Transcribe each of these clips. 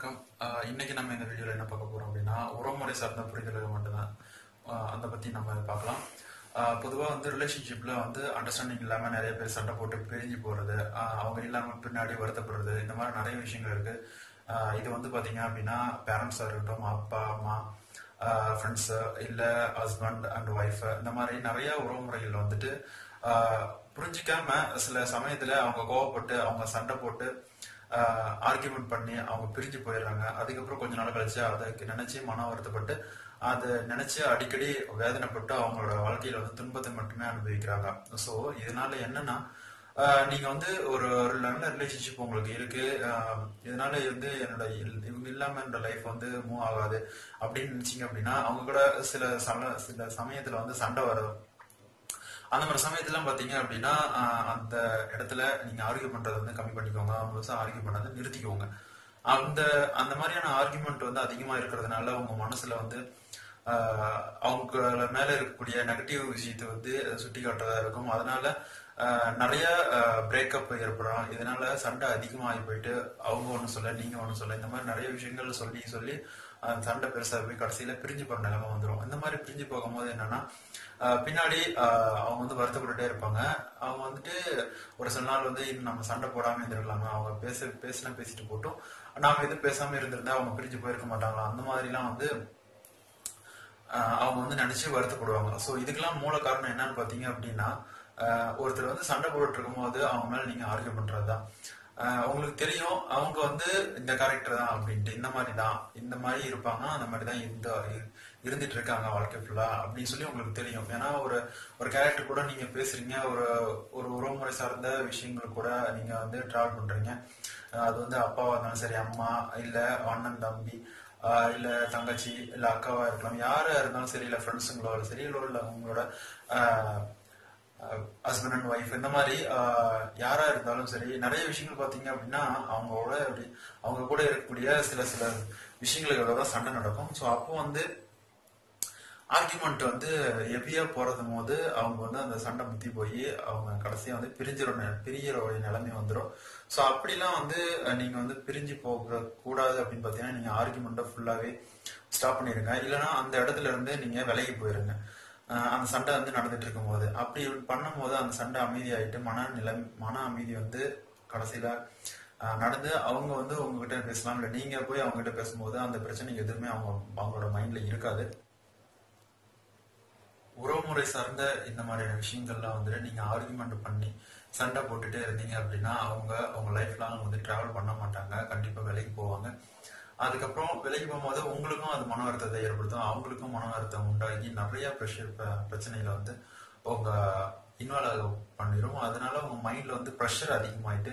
வணக்கம். இன்னைக்கு நம்ம இந்த வீடியோல என்ன பார்க்க போறோம் அப்படின்னா, உறவுமுறை சார்ந்த புரிதல்கள் மட்டும்தான். அதை பத்தி நம்ம பார்க்கலாம். பொதுவா வந்து ரிலேஷன்ஷிப்ல வந்து அண்டர்ஸ்டாண்டிங் இல்லாம நிறைய பேர் சண்டை போட்டு பிரிஞ்சு போறது, அவங்க இல்லாம பின்னாடி வருத்தப்படுறது, இந்த மாதிரி நிறைய விஷயங்கள் இருக்கு. இது வந்து பாத்தீங்க அப்படின்னா பேரண்ட்ஸா இருக்கட்டும், அப்பா அம்மா, ஃப்ரெண்ட்ஸ், இல்ல ஹஸ்பண்ட் அண்ட் ஒய்ஃப், இந்த மாதிரி நிறைய உறவுமுறைகள் வந்துட்டு புரிஞ்சிக்காம சில சமயத்துல அவங்க கோவப்பட்டு அவங்க சண்டை போட்டு ஆர்கியூமெண்ட் பண்ணி அவங்க பிரிஞ்சு போயிடுறாங்க. அதுக்கப்புறம் கொஞ்ச நாள் கழிச்சு அதுக்கு நினைச்சு மன வருத்தப்பட்டு அதை நினைச்சு அடிக்கடி வேதனைப்பட்டு அவங்களோட வாழ்க்கையில வந்து துன்பத்தை மட்டுமே அனுபவிக்கிறாங்க. ஸோ இதனால என்னன்னா, நீங்க வந்து ஒரு நல்ல ரிலேஷன்ஷிப் உங்களுக்கு இருக்கு, இதனால வந்து என்னோட இவங்க இல்லாம என்னோட லைஃப் வந்து மூவ் ஆகாது அப்படின்னு நினைச்சீங்க அப்படின்னா, அவங்க கூட சில சமயத்துல வந்து சண்டை வரும். அந்த மாதிரி சமயத்துலாம் பாத்தீங்க அப்படின்னா அந்த இடத்துல நீங்க ஆர்கியூ பண்றதை வந்து கம்மி பண்ணிக்கோங்க, அவங்க ஆர்கியூ பண்ணதை நிறுத்திக்கோங்க. அந்த அந்த மாதிரியான ஆர்கியூமெண்ட் வந்து அதிகமா இருக்கிறதுனால உங்க மனசுல வந்து அவங்க மேல இருக்கக்கூடிய நெகட்டிவ் விஷயத்தை வந்து சுட்டி காட்டுறதா இருக்கும். அதனால நிறைய பிரேக்கப் ஏற்படும். இதனால சண்டை அதிகமாகி போயிட்டு அவங்க ஒண்ணு சொல்ல நீங்க ஒண்ணு சொல்ல, இந்த மாதிரி நிறைய விஷயங்கள் சொல்லி சொல்லி சண்டை பெருசா போய் கடைசியில பிரிஞ்சு போற நிலைமை வந்துடும். இந்த மாதிரி பிரிஞ்சு போகும்போது என்னன்னா, பின்னாடி அவங்க வந்து வருத்தப்பட்டுட்டே இருப்பாங்க. அவங்க வந்துட்டு ஒரு சில நாள் வந்து நம்ம சண்டை போடாம இருந்திருக்கலாமா, அவங்க பேசிட்டு போட்டும் நாம எதுவும் பேசாம இருந்திருந்தா அவங்க பிரிஞ்சு போயிருக்க மாட்டாங்களா, அந்த மாதிரி எல்லாம் வந்து அவங்க வந்து நினைச்சு வருத்தப்படுவாங்க. ஸோ இதுக்கெல்லாம் மூல காரணம் என்னன்னு பாத்தீங்க அப்படின்னா, ஒருத்தர் வந்து சண்டை போட்டு இருக்கும் போது அவங்க மேல நீங்க ஆர்கியூ பண்றதுதான். உங்களுக்கு தெரியும் அவங்க வந்து இந்த கேரக்டர் தான் அப்படின்ட்டு, இந்த மாதிரி இருப்பாங்க, அந்த மாதிரி தான் இருந்துட்டு இருக்காங்க வாழ்க்கை ஃபுல்லா அப்படின்னு சொல்லி உங்களுக்கு தெரியும். ஏன்னா ஒரு கேரக்டர் கூட நீங்க பேசுறீங்க, ஒரு உறவுமுறை சார்ந்த விஷயங்கள் கூட நீங்க வந்து டிராவல் பண்றீங்க. அது வந்து அப்பாவா இருந்தாலும் சரி, அம்மா இல்ல அண்ணன் தம்பி, இல்ல தங்கச்சி இல்ல அக்காவா இருக்கலாம், யாரா இருந்தாலும் சரி, இல்ல ஃப்ரெண்ட்ஸுங்களோ சரி, இல்ல உங்களோட ஹஸ்பண்ட் அண்ட் ஒய்ஃப், இந்த மாதிரி யாரா இருந்தாலும் சரி, நிறைய விஷயங்கள் பாத்தீங்க அப்படின்னா அவங்க கூட இருக்கக்கூடிய சில விஷயங்களுக்காக தான் சண்டை நடக்கும். ஸோ அப்போ வந்து ஆர்குமெண்ட் வந்து ஹெவியா போறது போது அவங்க வந்து அந்த சண்டை முத்தி போய் அவங்க கடைசியா வந்து பிரியிற நிலைமை வந்துடும். ஸோ அப்படிலாம் வந்து நீங்க வந்து பிரிஞ்சு போக கூடாது அப்படின்னு பாத்தீங்கன்னா, நீங்க ஆர்குமெண்ட்டை ஃபுல்லாவே ஸ்டாப் பண்ணிருங்க. இல்லைன்னா அந்த இடத்துல இருந்து நீங்க விலகி போயிருங்க. அந்த சண்டை வந்து நடந்துட்டு இருக்கும் போது அப்படி பண்ணும் போது அந்த சண்டை அமைதியாயிட்டு மன அமைதி வந்து கடைசியில நடந்து அவங்க வந்து உங்ககிட்ட பேசலாம், இல்ல நீங்க போய் அவங்க கிட்ட பேசும்போது அந்த பிரச்சனை எதுவுமே அவங்களோட மைண்ட்ல இருக்காது. உறவுமுறை சார்ந்த இந்த மாதிரியான விஷயங்கள்லாம் வந்துட்டு நீங்க ஆர்குமெண்ட் பண்ணி சண்டை போட்டுட்டே இருந்தீங்க அப்படின்னா அவங்க லைஃப் லாங் வந்து டிராவல் பண்ண மாட்டாங்க, கண்டிப்பா விலைக்கு போவாங்க. அதுக்கப்புறம் விலைக்கு போகும்போது உங்களுக்கும் அது மன வருத்தத்தை ஏற்படுத்தும், அவங்களுக்கும் மன வருத்தம் உண்டாகி நிறைய பிரச்சனைகளை வந்து உங்க இன்வால்வ் பண்ணிடும். அதனால உங்க மைண்ட்ல வந்து ப்ரெஷர் அதிகமாயிட்டு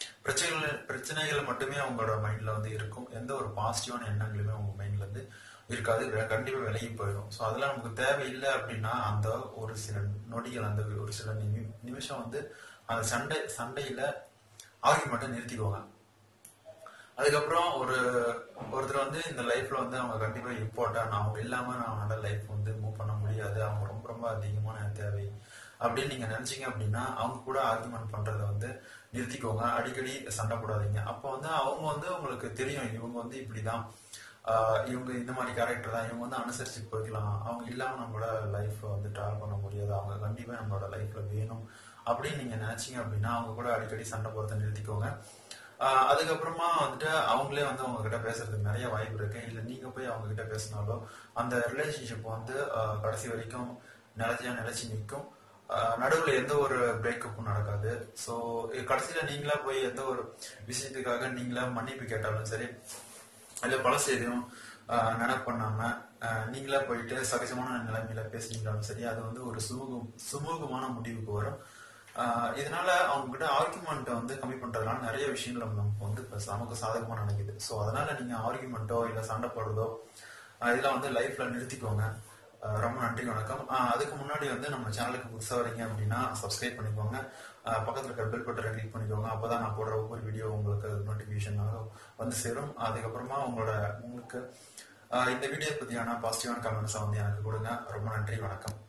பிரச்சனைகள் மட்டுமே உங்களோட மைண்ட்ல வந்து இருக்கும். எந்த ஒரு பாசிட்டிவான எண்ணங்களுமே உங்க மைண்ட்ல இருந்து இருக்காது, கண்டிப்பா விலகி போயிடும். ஸோ அதெல்லாம் நமக்கு தேவையில்லை அப்படின்னா அந்த ஒரு சில நொடிகள், அந்த ஒரு சில நிமிஷம் வந்து அந்த சண்டையில ஆர்குமெண்ட்டை நிறுத்திக்குவாங்க. அதுக்கப்புறம் ஒருத்தர் வந்து இந்த லைஃப்ல வந்து அவங்க கண்டிப்பா இம்பார்ட்டன்ட், அவங்க இல்லாம அவனோட லைஃப் வந்து மூவ் பண்ண முடியாது, அவங்க ரொம்ப ரொம்ப அதிகமான தேவை அப்படின்னு நீங்க நினைச்சீங்க அப்படின்னா அவங்க கூட ஆர்குமெண்ட் பண்றதை வந்து நிறுத்திக்கோங்க. அடிக்கடி சண்டை போடாதீங்க. அப்போ வந்து அவங்க வந்து உங்களுக்கு தெரியும் இவங்க வந்து இப்படிதான், இவங்க இந்த மாதிரி கேரக்டர் தான், இவங்க வந்து அனுசரிச்சு போய்க்கலாம், அவங்க இல்லாம நம்மளோட லைஃப் வந்து டிராவல் பண்ண முடியாது, அவங்க கண்டிப்பா நம்மளோட லைஃப்ல வேணும் அப்படின்னு நீங்க நினைச்சீங்க அப்படின்னா அவங்க கூட அடிக்கடி சண்டை போறதை நிறுத்திக்கோங்க. அதுக்கப்புறமா வந்துட்டு அவங்களே வந்து அவங்க கிட்ட பேசுறதுக்கு நிறைய வாய்ப்பு இருக்கு. இல்ல நீங்க போய் அவங்க கிட்ட பேசினாலும் அந்த ரிலேஷன்ஷிப் வந்து கடைசி வரைக்கும் நிலைச்சு நிற்கும். நடுவில் எந்த ஒரு பிரேக்கப்பும் நடக்காது. ஸோ கடைசியில நீங்களா போய் எந்த ஒரு விஷயத்துக்காக நீங்களா மன்னிப்பு கேட்டாலும் சரி, இல்ல பழசு எதையும் நினைப்பு பண்ணாம நீங்களா போயிட்டு சகஜமான நிலைமையில பேசுனீங்களாலும் சரி, அது வந்து ஒரு சுமூகமான முடிவுக்கு வரும். இதனால அவங்க கிட்ட ஆர்குமெண்ட்டை வந்து கம்மி பண்றதுனால நிறைய விஷயங்கள் நமக்கு வந்து நமக்கு சாதகமா நினைக்குது. ஸோ அதனால நீங்க ஆர்குமெண்ட்டோ இல்ல சண்டை போடுறதோ இதெல்லாம் வந்து லைஃப்ல நிறுத்திக்கோங்க. ரொம்ப நன்றி, வணக்கம். அதுக்கு முன்னாடி வந்து நம்ம சேனலுக்கு புதுசாக வரீங்க அப்படின்னா சப்ஸ்கிரைப் பண்ணிக்கோங்க, பக்கத்தில் இருக்கிற பெல் பட்டனை கிளிக் பண்ணிக்கோங்க. அப்போதான் நான் போடுற ஒவ்வொரு வீடியோ உங்களுக்கு நோட்டிஃபிகேஷனாக வந்து சேரும். அதுக்கப்புறமா உங்களுக்கு இந்த வீடியோ பற்றியான பாசிட்டிவான கமெண்ட்ஸை வந்து எனக்கு கொடுங்க. ரொம்ப நன்றி, வணக்கம்.